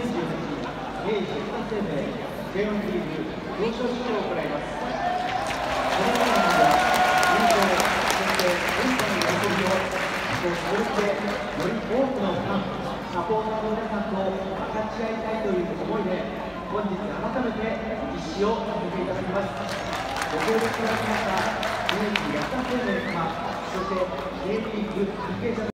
明治安田生命 J1 リーグ表彰式を行います。このトーナメントは優勝、そして連覇の喜びをそしてより多くのファン、サポーターの皆さんと分かち合いたいという思いで本日改めて実施をさせていただきます。ご協力くださいました明治安田生命様、そして J リーグ関係者